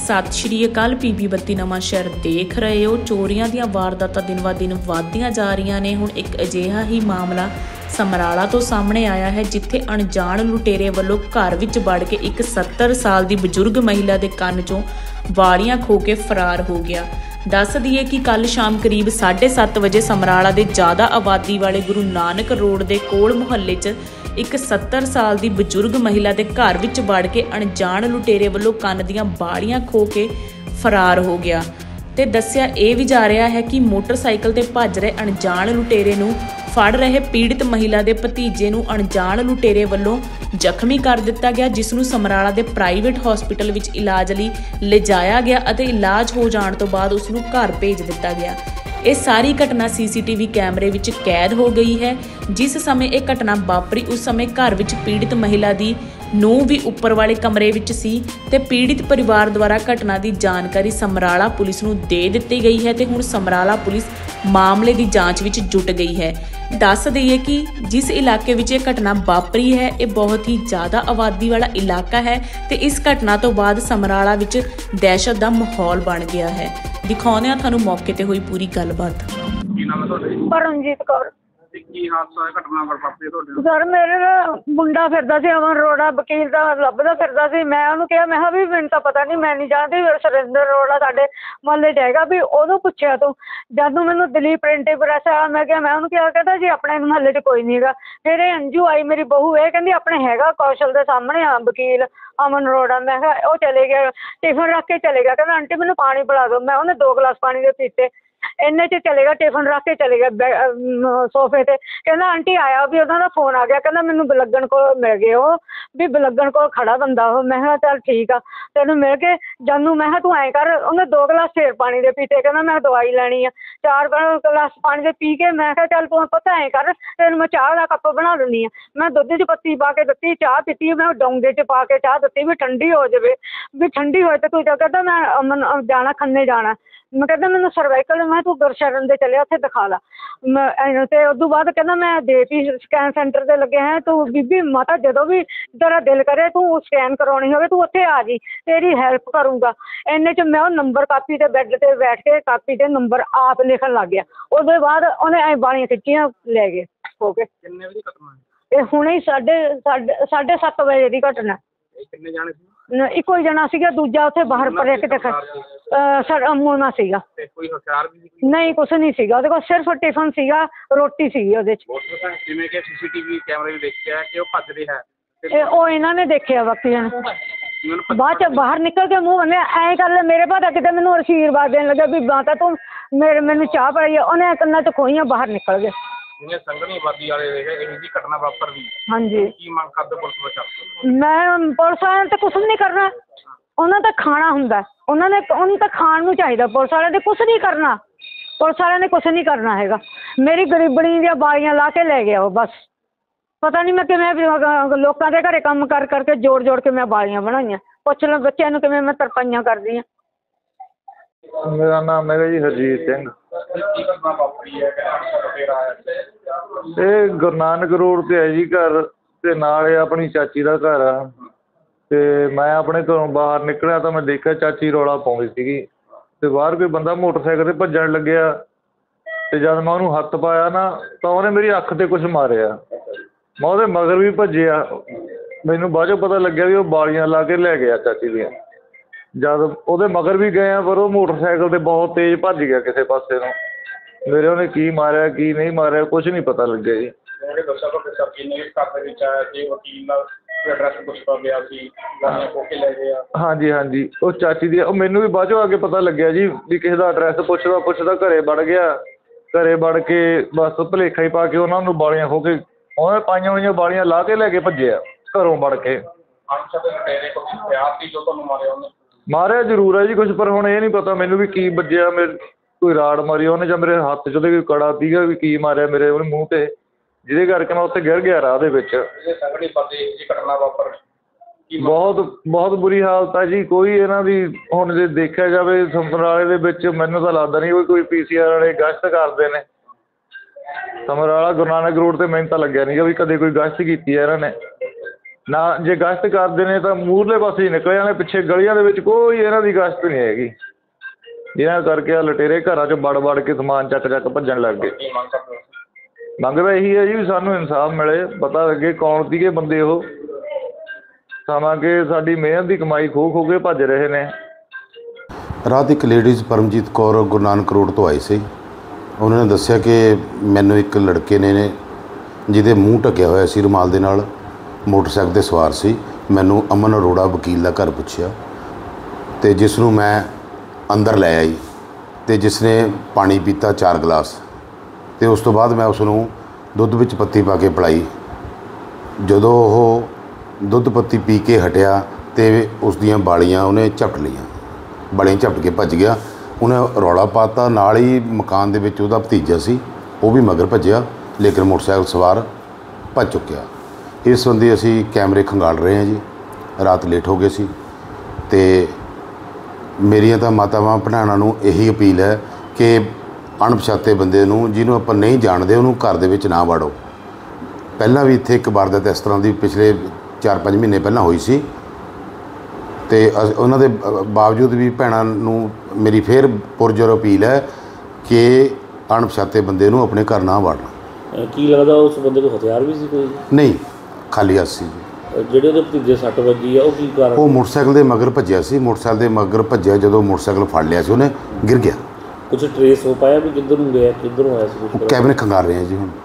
ਸਤਿ ਸ਼੍ਰੀ ਅਕਾਲ। ਪੀਬੀ 32 ਨਵਾਂ ਸ਼ਹਿਰ ਦੇਖ ਰਹੇ ਹੋ। ਚੋਰੀਆਂ ਦੀਆਂ ਵਾਰਦਾਤਾਂ ਦਿਨ ਬ ਦਿਨ ਵੱਧਦੀਆਂ ਜਾ ਰਹੀਆਂ ਨੇ। ਹੁਣ ਇੱਕ ਅਜਿਹਾ ਹੀ ਮਾਮਲਾ ਸਮਰਾਲਾ ਤੋਂ ਸਾਹਮਣੇ ਆਇਆ ਹੈ, ਜਿੱਥੇ ਅਣਜਾਣ ਲੁਟੇਰੇ ਵੱਲੋਂ ਘਰ ਵਿੱਚ ਵੜ ਕੇ ਇੱਕ 70 ਸਾਲ ਦੀ ਬਜ਼ੁਰਗ ਮਹਿਲਾ ਦੇ ਕੰਨ 'ਚੋਂ ਵਾਲੀਆਂ ਖੋਹ ਕੇ ਫਰਾਰ ਹੋ ਗਿਆ। ਦੱਸ ਦਈਏ ਕਿ ਕੱਲ ਸ਼ਾਮ ਕਰੀਬ 7:30 ਵਜੇ ਸਮਰਾਲਾ ਦੇ ਜ਼ਿਆਦਾ ਆਬਾਦੀ ਵਾਲੇ ਗੁਰੂ ਨਾਨਕ ਰੋਡ ਦੇ ਕੋਲ ਮੁਹੱਲੇ 'ਚ ਇੱਕ 70 ਸਾਲ ਦੀ ਬਜ਼ੁਰਗ ਮਹਿਲਾ ਦੇ ਘਰ ਵਿੱਚ ਵੜ ਕੇ ਅਣਜਾਣ ਲੁਟੇਰੇ ਵੱਲੋਂ ਕੰਨ ਦੀਆਂ ਵਾਲੀਆਂ ਖੋਹ ਕੇ ਫਰਾਰ ਹੋ ਗਿਆ। ਤੇ ਦੱਸਿਆ ਇਹ ਵੀ ਜਾ ਰਿਹਾ ਹੈ ਕਿ ਮੋਟਰਸਾਈਕਲ ਤੇ ਭੱਜ ਰਹੇ ਅਣਜਾਣ ਲੁਟੇਰੇ ਨੂੰ ਫੜ ਰਹੇ ਪੀੜਤ ਮਹਿਲਾ ਦੇ ਭਤੀਜੇ ਨੂੰ ਅਣਜਾਣ ਲੁਟੇਰੇ ਵੱਲੋਂ ਜ਼ਖਮੀ ਕਰ ਦਿੱਤਾ ਗਿਆ, ਜਿਸ ਨੂੰ ਸਮਰਾਲਾ ਦੇ ਪ੍ਰਾਈਵੇਟ ਹਸਪੀਟਲ ਵਿੱਚ ਇਲਾਜ ਲਈ ਲਿਜਾਇਆ ਗਿਆ ਅਤੇ ਇਲਾਜ ਹੋ ਜਾਣ ਤੋਂ ਬਾਅਦ ਉਸ ਨੂੰ ਘਰ ਭੇਜ ਦਿੱਤਾ ਗਿਆ। ਇਹ ਸਾਰੀ ਘਟਨਾ ਸੀਸੀਟੀਵੀ ਕੈਮਰੇ ਵਿੱਚ ਕੈਦ ਹੋ ਗਈ ਹੈ। ਜਿਸ ਸਮੇਂ ਇਹ ਘਟਨਾ ਵਾਪਰੀ ਉਸ ਸਮੇਂ ਘਰ ਵਿੱਚ ਪੀੜਤ ਮਹਿਲਾ ਦੀ ਨੂੰਹ ਵੀ ਉੱਪਰ ਵਾਲੇ ਕਮਰੇ ਵਿੱਚ ਸੀ ਤੇ ਪੀੜਤ ਪਰਿਵਾਰ ਦੁਆਰਾ ਘਟਨਾ ਦੀ ਜਾਣਕਾਰੀ ਸਮਰਾਲਾ ਪੁਲਿਸ ਨੂੰ ਦੇ ਦਿੱਤੀ ਗਈ ਹੈ ਤੇ ਹੁਣ ਸਮਰਾਲਾ ਪੁਲਿਸ ਮਾਮਲੇ ਦੀ ਜਾਂਚ ਵਿੱਚ ਜੁਟ ਗਈ ਹੈ। ਦੱਸ ਦਈਏ ਕਿ ਜਿਸ ਇਲਾਕੇ ਵਿੱਚ ਇਹ ਘਟਨਾ ਵਾਪਰੀ ਹੈ ਇਹ ਬਹੁਤ ਹੀ ਜ਼ਿਆਦਾ ਆਬਾਦੀ ਵਾਲਾ ਇਲਾਕਾ ਹੈ ਤੇ ਇਸ ਘਟਨਾ ਤੋਂ ਬਾਅਦ ਸਮਰਾਲਾ ਵਿੱਚ ਦਹਿਸ਼ਤ ਦਾ ਮਾਹੌਲ ਬਣ ਗਿਆ ਹੈ। ਦਿਖਾਉਂਦੇ ਹਾਂ ਤੁਹਾਨੂੰ ਮੌਕੇ ਤੇ ਹੋਈ ਪੂਰੀ ਗੱਲਬਾਤ। ਕੀ ਨਾਮ ਹੈ ਤੁਹਾਡਾ? ਪਰਮਜੀਤ ਕੌਰ। ਕੀ ਹਾਦਸਾ ਘਟਨਾ ਵਾਪਰੀ ਤੁਹਾਡੇ? ਸਰ ਮੇਰੇ ਨਾ ਮੁੰਡਾ ਫਿਰਦਾ ਸੀ ਅਮਨ ਰੋੜਾ, ਵਕੀਲ ਦਾ ਲੱਭਦਾ ਫਿਰਦਾ ਸੀ। ਮੈਂ ਉਹਨੂੰ ਕਿਹਾ, ਮੈਂ ਕਿਹਾ ਵੀ ਮੈਨੂੰ ਤਾਂ ਪਤਾ ਨਹੀਂ, ਮੈਂ ਨਹੀਂ ਜਾਣਦੀ, ਸੁਰਿੰਦਰ ਰੋੜਾ ਸਾਡੇ ਮੁਹੱਲੇ 'ਚ ਹੈਗਾ ਵੀ ਉਹਨੂੰ ਪੁੱਛਿਆ ਤੂੰ। ਜਦ ਨੂੰ ਮੈਨੂੰ ਦਲੀਪ ਪ੍ਰਿੰਟਿੰਗ ਪ੍ਰੈਸ ਆਇਆ, ਮੈਂ ਕਿਹਾ, ਮੈਂ ਉਹਨੂੰ ਕਿਹਾ, ਕਹਿੰਦਾ ਜੀ ਆਪਣੇ ਮੁਹੱਲੇ 'ਚ ਕੋਈ ਨਹੀਂ ਹੈਗਾ। ਫਿਰ ਇਹ ਅੰਜੂ ਆਈ ਮੇਰੀ ਬਹੂ, ਇਹ ਕਹਿੰਦੀ ਆਪਣੇ ਹੈਗਾ ਕੌਸ਼ਲ ਦੇ ਸਾਹਮਣੇ ਆ ਵਕੀਲ ਅਮਨ ਰੋੜਾ। ਮੈਂ ਕਿਹਾ ਉਹ ਚਲੇ ਗਿਆ, ਟਿਫਨ ਰੱਖ ਕੇ ਚਲੇ ਗਿਆ। ਕਹਿੰਦਾ ਆਂਟੀ ਮੈਨੂੰ ਪਾਣੀ ਪਿਲਾ ਦਿਓ। ਮੈਂ ਉਹਨੇ 2 ਗਲਾਸ ਪਾਣੀ ਦੇ ਪੀਤੇ। ਇੰਨੇ 'ਚ ਚਲੇਗਾ, ਟਿਫਨ ਰੱਖ ਕੇ ਚਲੇ ਗਿਆ ਸੋਫੇ ਤੇ। ਕਹਿੰਦਾ ਆਂਟੀ ਆਇਆ ਵੀ ਉਹਨਾਂ ਦਾ ਫੋਨ ਆ ਗਿਆ, ਕਹਿੰਦਾ ਮੈਨੂੰ ਬਲੱਗਣ ਕੋਲ ਮਿਲ ਗਏ, ਉਹ ਵੀ ਬਲੱਗਣ ਕੋਲ ਖੜਾ ਬੰਦਾ ਉਹ। ਮੈਂ ਕਿਹਾ ਚੱਲ ਠੀਕ ਆ, ਤੈਨੂੰ ਮਿਲ ਕੇ ਜਾਨੂੰ। ਮੈਂ ਕਿਹਾ ਤੂੰ ਐਂ ਕਰ, ਉਹਨੇ 2 ਗਲਾਸ ਫੇਰ ਪਾਣੀ ਦੇ ਪੀਤੇ। ਕਹਿੰਦਾ ਮੈਂ ਦਵਾਈ ਲੈਣੀ ਆ। 4 ਗਲਾਸ ਪਾਣੀ ਦੇ ਪੀ ਕੇ ਮੈਂ ਕਿਹਾ ਚੱਲ ਤੂੰ ਪਤਾ ਐਂ ਕਰ, ਤੈਨੂੰ ਮੈਂ ਚਾਹ ਦਾ ਕੱਪ ਬਣਾ ਦਿੰਦੀ ਆ। ਮੈਂ ਦੁੱਧ 'ਚ ਪੱਤੀ ਪਾ ਕੇ ਦਿੱਤੀ, ਚਾਹ ਪੀਤੀ। ਮੈਂ ਡੋਂਗੇ 'ਚ ਪਾ ਕੇ ਚਾਹ ਦਿੱਤੀ ਵੀ ਠੰਡੀ ਹੋ ਜਾਵੇ, ਵੀ ਠੰਡੀ ਹੋਏ ਤਾਂ ਤੂੰ ਕਹਿੰਦਾ ਮੈਂ ਜਾਣਾ ਖੰਨੇ ਜਾਣਾ। ਮੈਂ ਕਹਿੰਦਾ ਮੈਨੂੰ ਸਰਵਾਈਕਲ, ਮੈਂ ਤੂੰ ਗੁਰਸ਼ਰਨ ਦੇ ਚੱਲਿਆ ਉੱਥੇ ਦਿਖਾ ਲਾ। ਤੇ ਉਸ ਤੋਂ ਬਾਅਦ ਕਹਿੰਦਾ ਮੈਂ ਦੇਤੀ ਸਕੈਨ ਸੈਂਟਰ 'ਤੇ ਲੱਗੇ ਹੈ। ਤੂੰ ਬੀਬੀ ਮਾਤਾ ਜਦੋਂ ਵੀ ਤੇਰਾ ਦਿਲ ਕਰੇ ਤੂੰ ਸਕੈਨ ਕਰਵਾਉਣੀ ਹੋਵੇ ਤੂੰ ਉੱਥੇ ਆ ਜੀ, ਤੇਰੀ ਹੈਲਪ ਕਰੂੰਗਾ। ਇੰਨੇ 'ਚ ਮੈਂ ਉਹ ਨੰਬਰ ਕਾਪੀ 'ਤੇ ਬੈੱਡ 'ਤੇ ਬੈਠ ਕੇ ਕਾਪੀ 'ਤੇ ਨੰਬਰ ਆਪ ਲਿਖਣ ਲੱਗ ਗਿਆ। ਉਹਦੇ ਬਾਅਦ ਉਹਨੇ ਐਂ ਬਾਲੀਆਂ ਖਿੱਚੀਆਂ, ਲੈ ਗਏ ਹੋ ਕੇ। ਕਿੰਨੇ ਵਜੇ ਘਟਨਾ? ਇਹ ਹੁਣੇ ਹੀ 7:30 ਵਜੇ ਦੀ ਘਟਨਾ। ਕਿੰਨੇ ਜਾਣੇ ਸੀ? ਇੱਕੋ ਹੀ ਜਣਾ ਸੀਗਾ, ਦੂਜਾ ਉੱਥੇ ਬਾਹਰ ਪਰੇ ਕਿਤੇ ਮੁੰਨਾ ਸੀਗਾ। ਕੋਈ ਹਥਿਆਰ ਵੀ ਨਹੀਂ, ਕੁਛ ਨਹੀਂ ਸੀਗਾ ਉਹਦੇ ਕੋਲ, ਸਿਰਫ ਟਿਫਨ ਸੀਗਾ, ਰੋਟੀ ਸੀਗੀ ਉਹਦੇ 'ਚ। ਜਿਵੇਂ ਕਿ ਸੀਸੀਟੀਵੀ ਕੈਮਰੇ ਵੀ ਦੇਖਿਆ ਕਿ ਉਹ ਭੱਜ ਰਿਹਾ ਹੈ, ਉਹ ਇਹਨਾਂ ਨੇ ਦੇਖਿਆ ਬਾਕੀਆਂ ਨੇ। ਬਾਅਦ 'ਚ ਬਾਹਰ ਨਿਕਲ ਕੇ ਮੂੰਹ ਨੇ ਐਂ ਕਰ ਲਿਆ ਮੇਰੇ ਭਾਅ, ਕਿਤੇ ਮੈਨੂੰ ਅਸ਼ੀਰਵਾਦ ਦੇਣ ਲੱਗਾ ਵੀ ਮਾਤਾ ਤੂੰ ਮੈਨੂੰ ਚਾਹ ਪਿਲਾਈ। ਉਹਨੇ ਕੰਨਾਂ 'ਚ ਖੋਈਆਂ, ਬਾਹਰ ਨਿਕਲ ਗਏ। ਸੰਘਣੀ ਆਬਾਦੀ ਵਾਲੇ ਇਹ ਜੀ ਘਟਨਾ ਵਾਪਰਦੀ। ਹਾਂਜੀ, ਕੀ ਮੰਗ ਕਰਦੇ ਪੁਲਿਸ ਪ੍ਰਸ਼ਾਸਨ? ਮੈਂ ਪੁਲਿਸ ਵਾਲਿਆਂ ਤਾਂ ਕੁਛ ਨਹੀਂ ਕਰਨਾ, ਉਹਨਾਂ ਦਾ ਖਾਣਾ ਹੁੰਦਾ, ਉਹਨੂੰ ਤਾਂ ਖਾਣ ਨੂੰ ਚਾਹੀਦਾ। ਪੁਲਿਸ ਵਾਲਿਆਂ ਨੇ ਕੁਛ ਨਹੀਂ ਕਰਨਾ, ਪੁਲਿਸ ਵਾਲਿਆਂ ਨੇ ਕੁਛ ਨਹੀਂ ਕਰਨਾ ਹੈਗਾ। ਮੇਰੀ ਗਰੀਬਣੀ ਦੀਆਂ ਬਾਲੀਆਂ ਲਾ ਕੇ ਲੈ ਗਿਆ ਉਹ, ਬਸ। ਪਤਾ ਨਹੀਂ ਮੈਂ ਕਿਵੇਂ ਲੋਕਾਂ ਦੇ ਘਰੇ ਕੰਮ ਕਰ ਕਰਕੇ ਜੋੜ ਕੇ ਮੈਂ ਬਾਲੀਆਂ ਬਣਾਈਆਂ। ਪੁੱਛ ਲਓ ਬੱਚਿਆਂ ਨੂੰ ਕਿਵੇਂ ਮੈਂ ਤਰਪਾਈਆਂ ਕਰਦੀ ਹਾਂ। ਮੇਰਾ ਨਾਮ ਹੈਗਾ ਜੀ ਹਰਜੀਤ ਸਿੰਘ। ਕੀ ਘਟਨਾ ਵਾਪਰੀ ਹੈ? ਇਹ ਗੁਰੂ ਨਾਨਕ ਰੋਡ 'ਤੇ ਹੈ ਜੀ ਘਰ, ਅਤੇ ਨਾਲ ਇਹ ਆਪਣੀ ਚਾਚੀ ਦਾ ਘਰ ਆ। ਅਤੇ ਮੈਂ ਆਪਣੇ ਘਰੋਂ ਬਾਹਰ ਨਿਕਲਿਆ ਤਾਂ ਮੈਂ ਦੇਖਿਆ ਚਾਚੀ ਰੌਲਾ ਪਾਉਂਦੀ ਸੀਗੀ ਅਤੇ ਬਾਹਰ ਕੋਈ ਬੰਦਾ ਮੋਟਰਸਾਈਕਲ 'ਤੇ ਭੱਜਣ ਲੱਗਿਆ। ਅਤੇ ਜਦ ਮੈਂ ਉਹਨੂੰ ਹੱਥ ਪਾਇਆ ਨਾ ਤਾਂ ਉਹਨੇ ਮੇਰੀ ਅੱਖ 'ਤੇ ਕੁਛ ਮਾਰਿਆ। ਮੈਂ ਉਹਦੇ ਮਗਰ ਵੀ ਭੱਜਿਆ। ਮੈਨੂੰ ਬਾਅਦ 'ਚੋਂ ਪਤਾ ਲੱਗਿਆ ਵੀ ਉਹ ਵਾਲੀਆਂ ਲਾ ਕੇ ਲੈ ਗਿਆ ਚਾਚੀ ਦੀਆਂ। ਜਦ ਉਹਦੇ ਮਗਰ ਵੀ ਗਏ ਆ ਪਰ ਉਹ ਮੋਟਰਸਾਈਕਲ 'ਤੇ ਬਹੁਤ ਤੇਜ਼ ਭੱਜ ਗਿਆ ਕਿਸੇ ਪਾਸੇ ਨੂੰ। ਮੇਰੇ ਉਹਨੇ ਕੀ ਮਾਰਿਆ ਕੀ ਨਹੀਂ ਮਾਰਿਆ ਕੁਛ ਨਹੀਂ ਪਤਾ ਲੱਗਿਆ ਜੀ। ਹਾਂਜੀ ਹਾਂਜੀ, ਉਹ ਚਾਚੀ ਦੀ, ਉਹ ਮੈਨੂੰ ਵੀ ਬਾਅਦ 'ਚੋਂ ਆ ਕੇ ਪਤਾ ਲੱਗਿਆ ਜੀ ਵੀ ਕਿਸੇ ਦਾ ਐਡਰੈਸ ਪੁੱਛਦਾ ਘਰੇ ਵੜ ਗਿਆ। ਘਰੇ ਵੜ ਕੇ ਬਸ ਭੁਲੇਖਾ ਹੀ ਪਾ ਕੇ ਉਹਨਾਂ ਨੂੰ ਵਾਲੀਆਂ ਖੋਹ ਕੇ, ਉਹਨੇ ਪਾਈਆਂ ਹੋਈਆਂ ਵਾਲੀਆਂ ਲਾ ਕੇ ਲੈ ਕੇ ਭੱਜਿਆ ਘਰੋਂ ਵੜ ਕੇ। ਮਾਰਿਆ ਜ਼ਰੂਰ ਹੈ ਜੀ ਕੁਛ, ਪਰ ਹੁਣ ਇਹ ਨਹੀਂ ਪਤਾ ਮੈਨੂੰ ਵੀ ਕੀ ਵੱਜਿਆ। ਕੋਈ ਰਾੜ ਮਾਰੀ ਉਹਨੇ ਜਾਂ ਮੇਰੇ ਹੱਥ 'ਚ ਉਹਦੇ ਕੋਈ ਕੜਾ ਸੀਗਾ ਵੀ ਕੀ ਮਾਰਿਆ ਮੇਰੇ ਉਹਨੇ ਮੂੰਹ 'ਤੇ, ਜਿਹਦੇ ਕਰਕੇ ਮੈਂ ਉੱਥੇ ਗਿਰ ਗਿਆ ਰਾਹ ਦੇ ਵਿੱਚ। ਬਹੁਤ ਬੁਰੀ ਹਾਲਤ ਹੈ ਜੀ। ਕੋਈ ਇਹਨਾਂ ਦੀ ਹੁਣ ਜੇ ਦੇਖਿਆ ਜਾਵੇ ਸਮਰਾਲੇ ਦੇ ਵਿੱਚ ਮੈਨੂੰ ਤਾਂ ਲੱਗਦਾ ਨਹੀਂ ਕੋਈ PCR ਵਾਲੇ ਗਸ਼ਤ ਕਰਦੇ ਨੇ। ਸਮਰਾਲਾ ਗੁਰੂ ਨਾਨਕ ਰੋਡ 'ਤੇ ਮੈਨੂੰ ਤਾਂ ਲੱਗਿਆ ਨਹੀਂ ਵੀ ਕਦੇ ਕੋਈ ਗਸ਼ਤ ਕੀਤੀ ਹੈ ਇਹਨਾਂ ਨੇ। ਨਾ ਜੇ ਗਸ਼ਤ ਕਰਦੇ ਨੇ ਤਾਂ ਮੂਹਰਲੇ ਪਾਸੇ ਹੀ ਨਿਕਲ ਜਾਂਦੇ, ਪਿੱਛੇ ਗਲੀਆਂ ਦੇ ਵਿੱਚ ਕੋਈ ਇਹਨਾਂ ਦੀ ਗਸ਼ਤ ਨਹੀਂ ਹੈਗੀ, ਜਿਹਨਾਂ ਕਰਕੇ ਆ ਲੁਟੇਰੇ ਘਰਾਂ 'ਚ ਵੜ ਕੇ ਸਮਾਨ ਚੱਕ ਭੱਜਣ ਲੱਗ ਗਏ। ਕੀ ਮੰਗ ਕਰਦੇ ਹੋ? ਮੰਗ ਤਾਂ ਇਹੀ ਹੈ ਜੀ ਵੀ ਸਾਨੂੰ ਇਨਸਾਫ ਮਿਲੇ, ਪਤਾ ਲੱਗੇ ਕੌਣ ਸੀਗੇ ਬੰਦੇ ਉਹ, ਸਮਾਂ ਕਿ ਸਾਡੀ ਮਿਹਨਤ ਦੀ ਕਮਾਈ ਖੋ ਕੇ ਭੱਜ ਰਹੇ ਨੇ। ਰਾਤ ਇੱਕ ਲੇਡੀਜ਼ ਪਰਮਜੀਤ ਕੌਰ ਗੁਰੂ ਨਾਨਕ ਰੋਡ ਤੋਂ ਆਈ ਸੀ। ਉਹਨਾਂ ਨੇ ਦੱਸਿਆ ਕਿ ਮੈਨੂੰ ਇੱਕ ਲੜਕੇ ਨੇ ਜਿਹਦੇ ਮੂੰਹ ਢੱਕਿਆ ਹੋਇਆ ਸੀ ਰੁਮਾਲ ਦੇ ਨਾਲ, ਮੋਟਰਸਾਈਕਲ 'ਤੇ ਸਵਾਰ ਸੀ, ਮੈਨੂੰ ਅਮਨ ਅਰੋੜਾ ਵਕੀਲ ਦਾ ਘਰ ਪੁੱਛਿਆ ਅਤੇ ਜਿਸ ਨੂੰ ਮੈਂ ਅੰਦਰ ਲੈ ਆਈ ਅਤੇ ਜਿਸ ਨੇ ਪਾਣੀ ਪੀਤਾ 4 ਗਲਾਸ, ਅਤੇ ਉਸ ਤੋਂ ਬਾਅਦ ਮੈਂ ਉਸ ਨੂੰ ਦੁੱਧ ਵਿੱਚ ਪੱਤੀ ਪਾ ਕੇ ਪਿਲਾਈ। ਜਦੋਂ ਉਹ ਦੁੱਧ ਪੱਤੀ ਪੀ ਕੇ ਹਟਿਆ ਅਤੇ ਉਸ ਦੀਆਂ ਬਾਲੀਆਂ ਉਹਨੇ ਝਪਟ ਲਈਆਂ, ਬਾਲੀਆਂ ਝਪਟ ਕੇ ਭੱਜ ਗਿਆ। ਉਹਨੇ ਰੌਲਾ ਪਾਤਾ, ਨਾਲ ਹੀ ਮਕਾਨ ਦੇ ਵਿੱਚ ਉਹਦਾ ਭਤੀਜਾ ਸੀ, ਉਹ ਵੀ ਮਗਰ ਭੱਜਿਆ, ਲੇਕਿਨ ਮੋਟਰਸਾਈਕਲ ਸਵਾਰ ਭੱਜ ਚੁੱਕਿਆ। ਇਸ ਸੰਬੰਧੀ ਅਸੀਂ ਕੈਮਰੇ ਖੰਗਾਲ ਰਹੇ ਹਾਂ ਜੀ। ਰਾਤ ਲੇਟ ਹੋ ਗਏ ਸੀ ਅਤੇ ਮੇਰੀਆਂ ਤਾਂ ਮਾਤਾਵਾਂ ਭੈਣਾਂ ਨੂੰ ਇਹੀ ਅਪੀਲ ਹੈ ਕਿ ਅਣਪਛਾਤੇ ਬੰਦੇ ਨੂੰ, ਜਿਹਨੂੰ ਆਪਾਂ ਨਹੀਂ ਜਾਣਦੇ, ਉਹਨੂੰ ਘਰ ਦੇ ਵਿੱਚ ਨਾ ਵਾੜੋ। ਪਹਿਲਾਂ ਵੀ ਇੱਥੇ ਇੱਕ ਵਾਰਦਾਤ ਇਸ ਤਰ੍ਹਾਂ ਦੀ ਪਿਛਲੇ 4-5 ਮਹੀਨੇ ਪਹਿਲਾਂ ਹੋਈ ਸੀ, ਅਤੇ ਉਹਨਾਂ ਦੇ ਬਾਵਜੂਦ ਵੀ ਭੈਣਾਂ ਨੂੰ ਮੇਰੀ ਫਿਰ ਪੁਰਜੋਰ ਅਪੀਲ ਹੈ ਕਿ ਅਣਪਛਾਤੇ ਬੰਦੇ ਨੂੰ ਆਪਣੇ ਘਰ ਨਾ ਵਾੜਨਾ। ਕੀ ਲੱਗਦਾ ਉਸ ਬੰਦੇ ਕੋਲ ਹਥਿਆਰ ਵੀ ਸੀ ਕੋਈ? ਨਹੀਂ, ਖਾਲੀ ਹੱਥ ਸੀ ਜੀ। ਜਿਹੜੇ ਉਹਦੇ ਭਤੀਜੇ ਸੱਟ ਵੱਜੀ ਆ ਉਹ ਕੀ ਕਾਰਨ? ਉਹ ਮੋਟਰਸਾਈਕਲ ਦੇ ਮਗਰ ਭੱਜਿਆ ਸੀ, ਮੋਟਰਸਾਈਕਲ ਦੇ ਮਗਰ ਭੱਜਿਆ, ਜਦੋਂ ਮੋਟਰਸਾਈਕਲ ਫੜ ਲਿਆ ਸੀ ਉਹਨੇ, ਗਿਰ ਗਿਆ। ਕੁਝ ਟਰੇਸ ਹੋ ਪਾਇਆ ਵੀ ਕਿੱਧਰ ਨੂੰ ਗਿਆ, ਕਿੱਧਰੋਂ ਆਇਆ ਸੀ? ਕੈਮਰੇ ਖੰਗਾਲ ਰਹੇ ਹਾਂ ਜੀ ਹੁਣ।